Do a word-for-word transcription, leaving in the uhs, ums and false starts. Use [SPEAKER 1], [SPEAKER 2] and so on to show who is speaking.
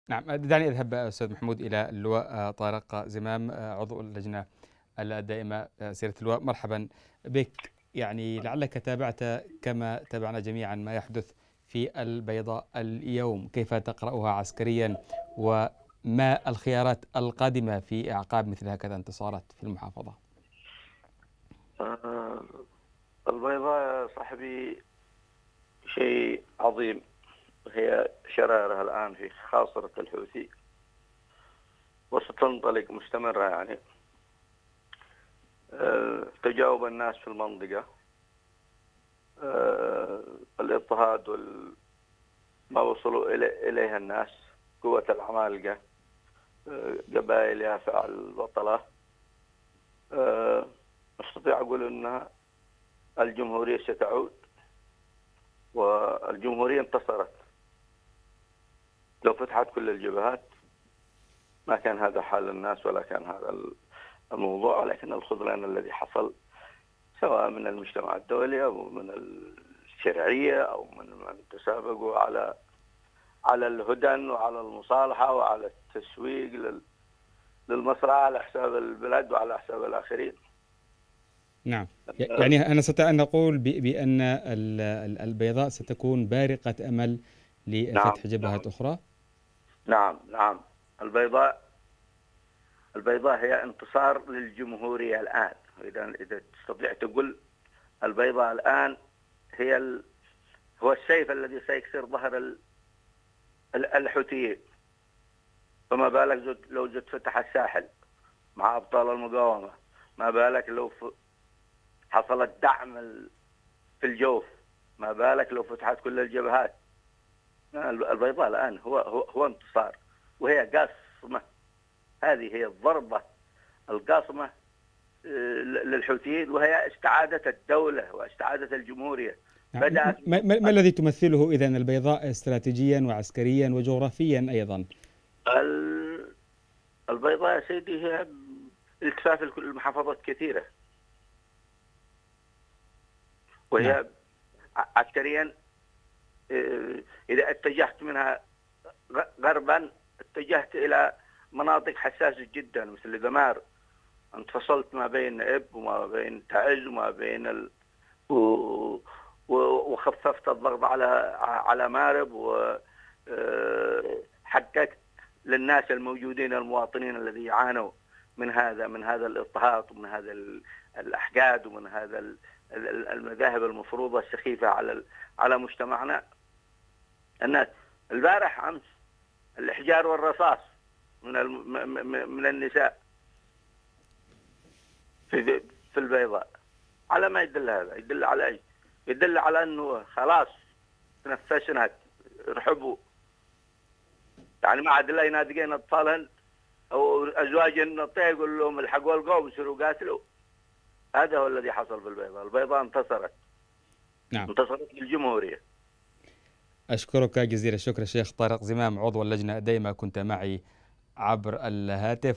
[SPEAKER 1] نعم، دعني أذهب أستاذ محمود إلى اللواء طارق زمام، عضو اللجنة الدائمة. سيادة اللواء، مرحبا بك. يعني لعلك تابعت كما تابعنا جميعا ما يحدث في البيضاء اليوم، كيف تقرأها عسكريا، وما الخيارات القادمة في إعقاب مثل هكذا انتصارات في المحافظة؟
[SPEAKER 2] آه، البيضاء يا صاحبي شيء عظيم. هي شرارها الآن في خاصرة الحوثي وستنطلق مستمرة، يعني آه، تجاوب الناس في المنطقة، آه، الاضطهاد وما وصلوا إلي- إليها الناس، قوة العمالقة، آه، قبائل يافع البطلة. آه، أستطيع أقول أن الجمهورية ستعود، والجمهورية انتصرت. لو فتحت كل الجبهات ما كان هذا حال الناس ولا كان هذا الموضوع، ولكن الخذلان الذي حصل سواء من المجتمع الدولي أو من الشرعية أو من من تسابقوا على على الهدن وعلى المصالحة وعلى التسويق لل- للمصلحة على حساب البلاد وعلى حساب الآخرين.
[SPEAKER 1] نعم، يعني أنا أستطيع أن نقول ب- بأن ال- ال- البيضاء ستكون بارقة أمل
[SPEAKER 2] نعم
[SPEAKER 1] لفتح جبهات
[SPEAKER 2] نعم
[SPEAKER 1] أخرى.
[SPEAKER 2] نعم نعم البيضاء البيضاء هي انتصار للجمهورية الآن. إذا إذا تستطيع تقول البيضاء الآن هي ال... هو السيف الذي سيكسر ظهر ال... ال- الحوثيين. فما بالك زد لو زد فتح الساحل مع أبطال المقاومة، ما بالك لو ف... حصل الدعم ال- في الجوف، ما بالك لو فتحت كل الجبهات. البيضاء الآن هو هو, هو انتصار، وهي قاصمة. هذه هي الضربة القاصمة آه، للحوثيين، وهي استعادة الدولة واستعادة الجمهورية.
[SPEAKER 1] نعم،
[SPEAKER 2] بدأت
[SPEAKER 1] ما, ما, ما الذي تمثله إذن البيضاء استراتيجيا وعسكريا وجغرافيا أيضا؟
[SPEAKER 2] ال- البيضاء يا سيدي هي التفاف المحافظات كثيرة،
[SPEAKER 1] نعم.
[SPEAKER 2] وهي عسكريا آه، إذا اتجهت منها غربا اتجهت إلى مناطق حساسة جدا مثل دمار. انفصلت ما بين إب وما بين تعز وما بين ال... و... و... وخففت الضغط على على مارب، وحققت للناس الموجودين المواطنين الذي يعانوا من هذا من هذا الاضطهاد ومن هذا الأحقاد ومن هذا المذاهب المفروضة السخيفة على على مجتمعنا. الناس البارح أمس الإحجار والرصاص من من النساء في في البيضاء. على ما يدل هذا؟ يدل على ايش؟ يدل على انه خلاص تنفسنا، رحبوا، يعني ما عاد الا ينادقين اطفالهن او ازواجهن الطيق يقول لهم الحقوا القوم يصيروا قاتلوا. هذا هو الذي حصل في البيضاء. البيضاء انتصرت.
[SPEAKER 1] نعم.
[SPEAKER 2] انتصرت للجمهورية.
[SPEAKER 1] أشكرك جزيل الشكر الشيخ طارق زمام، عضو اللجنة. دائما كنت معي عبر الهاتف.